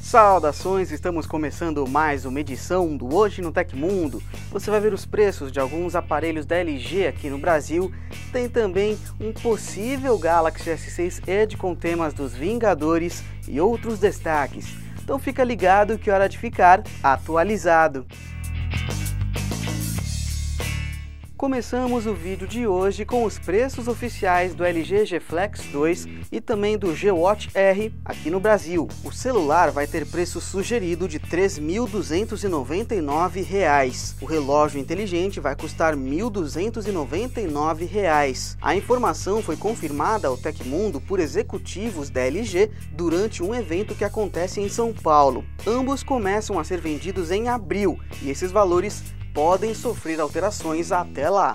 Saudações, estamos começando mais uma edição do Hoje no Tecmundo. Você vai ver os preços de alguns aparelhos da LG aqui no Brasil. Tem também um possível Galaxy S6 Edge com temas dos Vingadores e outros destaques. Então fica ligado que é hora de ficar atualizado. Começamos o vídeo de hoje com os preços oficiais do LG G Flex 2 e também do G Watch R aqui no Brasil. O celular vai ter preço sugerido de R$ 3.299. O relógio inteligente vai custar R$ 1.299. A informação foi confirmada ao Tecmundo por executivos da LG durante um evento que acontece em São Paulo. Ambos começam a ser vendidos em abril e esses valores podem sofrer alterações até lá.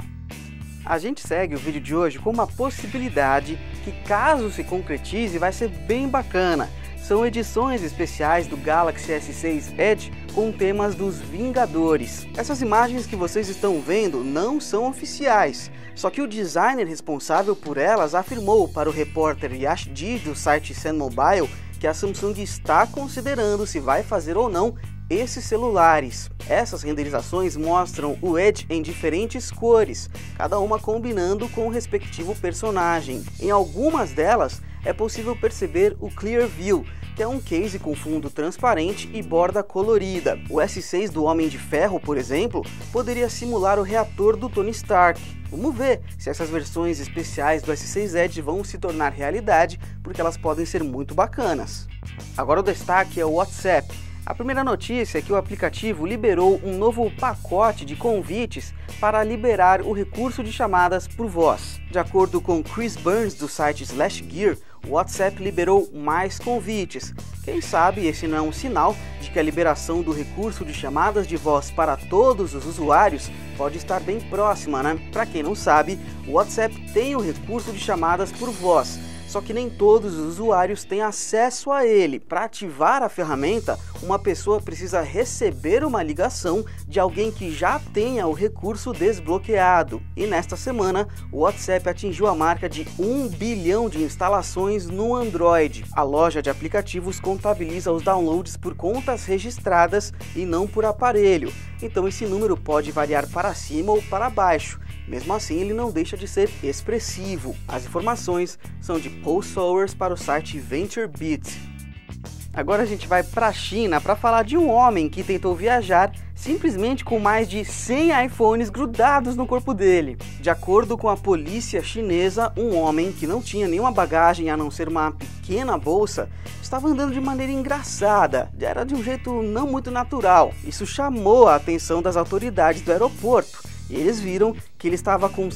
A gente segue o vídeo de hoje com uma possibilidade que, caso se concretize, vai ser bem bacana. São edições especiais do Galaxy S6 Edge com temas dos Vingadores. Essas imagens que vocês estão vendo não são oficiais, só que o designer responsável por elas afirmou para o repórter Yash Ji do site Sen Mobile que a Samsung está considerando se vai fazer ou não esses celulares. Essas renderizações mostram o Edge em diferentes cores, cada uma combinando com o respectivo personagem. Em algumas delas é possível perceber o Clear View, que é um case com fundo transparente e borda colorida. O S6 do Homem de Ferro, por exemplo, poderia simular o reator do Tony Stark. Vamos ver se essas versões especiais do S6 Edge vão se tornar realidade, porque elas podem ser muito bacanas. Agora o destaque é o WhatsApp. A primeira notícia é que o aplicativo liberou um novo pacote de convites para liberar o recurso de chamadas por voz. De acordo com Chris Burns do site SlashGear, o WhatsApp liberou mais convites. Quem sabe esse não é um sinal de que a liberação do recurso de chamadas de voz para todos os usuários pode estar bem próxima, né? Para quem não sabe, o WhatsApp tem o recurso de chamadas por voz, só que nem todos os usuários têm acesso a ele. Para ativar a ferramenta, uma pessoa precisa receber uma ligação de alguém que já tenha o recurso desbloqueado. E nesta semana, o WhatsApp atingiu a marca de 1 bilhão de instalações no Android. A loja de aplicativos contabiliza os downloads por contas registradas e não por aparelho. Então esse número pode variar para cima ou para baixo. Mesmo assim, ele não deixa de ser expressivo. As informações são de Paul Sowers para o site VentureBeat. Agora a gente vai para a China para falar de um homem que tentou viajar simplesmente com mais de 100 iPhones grudados no corpo dele. De acordo com a polícia chinesa, um homem que não tinha nenhuma bagagem a não ser uma pequena bolsa estava andando de maneira engraçada, era de um jeito não muito natural. Isso chamou a atenção das autoridades do aeroporto. E eles viram que ele estava com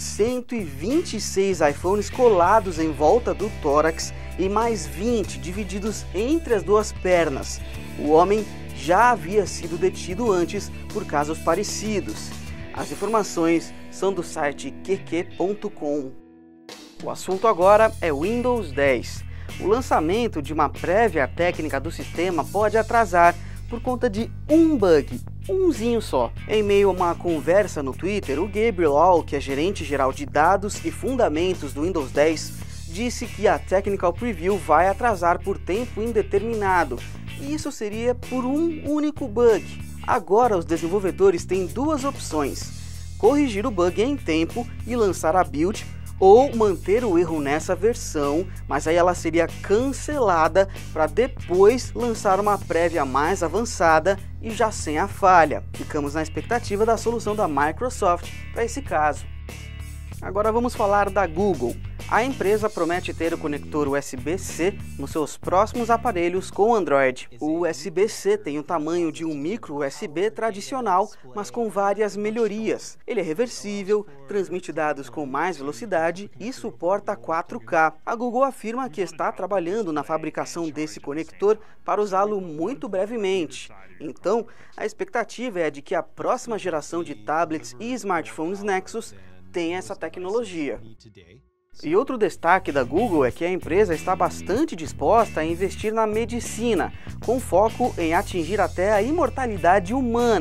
126 iPhones colados em volta do tórax e mais 20 divididos entre as duas pernas. O homem já havia sido detido antes por casos parecidos. As informações são do site qq.com. O assunto agora é Windows 10. O lançamento de uma prévia técnica do sistema pode atrasar por conta de um bug. Umzinho só. Em meio a uma conversa no Twitter, o Gabriel All, que é gerente geral de dados e fundamentos do Windows 10, disse que a Technical Preview vai atrasar por tempo indeterminado, e isso seria por um único bug. Agora os desenvolvedores têm duas opções: corrigir o bug em tempo e lançar a build, ou manter o erro nessa versão, mas aí ela seria cancelada para depois lançar uma prévia mais avançada e já sem a falha. Ficamos na expectativa da solução da Microsoft para esse caso. Agora vamos falar da Google. A empresa promete ter o conector USB-C nos seus próximos aparelhos com Android. O USB-C tem o tamanho de um micro USB tradicional, mas com várias melhorias. Ele é reversível, transmite dados com mais velocidade e suporta 4K. A Google afirma que está trabalhando na fabricação desse conector para usá-lo muito brevemente. Então, a expectativa é de que a próxima geração de tablets e smartphones Nexus tenha essa tecnologia. E outro destaque da Google é que a empresa está bastante disposta a investir na medicina, com foco em atingir até a imortalidade humana.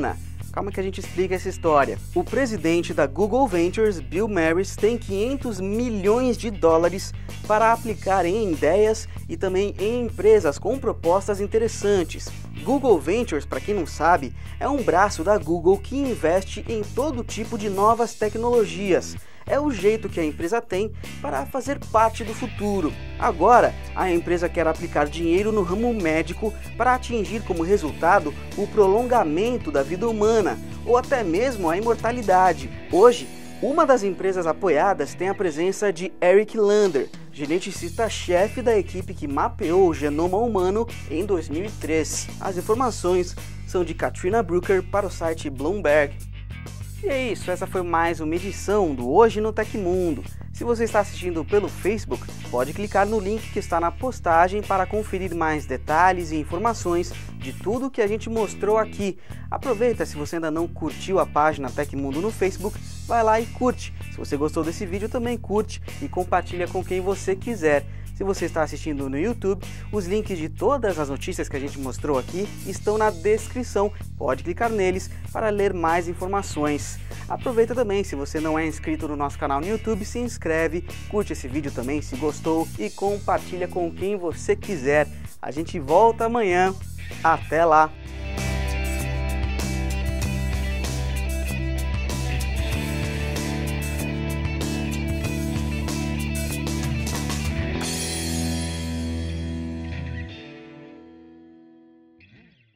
Calma que a gente explica essa história. O presidente da Google Ventures, Bill Maris, tem 500 milhões de dólares para aplicar em ideias e também em empresas com propostas interessantes. Google Ventures, para quem não sabe, é um braço da Google que investe em todo tipo de novas tecnologias. É o jeito que a empresa tem para fazer parte do futuro. Agora, a empresa quer aplicar dinheiro no ramo médico para atingir como resultado o prolongamento da vida humana, ou até mesmo a imortalidade. Hoje, uma das empresas apoiadas tem a presença de Eric Lander, geneticista-chefe da equipe que mapeou o genoma humano em 2003. As informações são de Katrina Brooker para o site Bloomberg. E é isso, essa foi mais uma edição do Hoje no Tecmundo. Se você está assistindo pelo Facebook, pode clicar no link que está na postagem para conferir mais detalhes e informações de tudo que a gente mostrou aqui. Aproveita, se você ainda não curtiu a página Tecmundo no Facebook, vai lá e curte. Se você gostou desse vídeo, também curte e compartilha com quem você quiser. Se você está assistindo no YouTube, os links de todas as notícias que a gente mostrou aqui estão na descrição. Pode clicar neles para ler mais informações. Aproveita também, se você não é inscrito no nosso canal no YouTube, se inscreve, curte esse vídeo também se gostou e compartilha com quem você quiser. A gente volta amanhã. Até lá!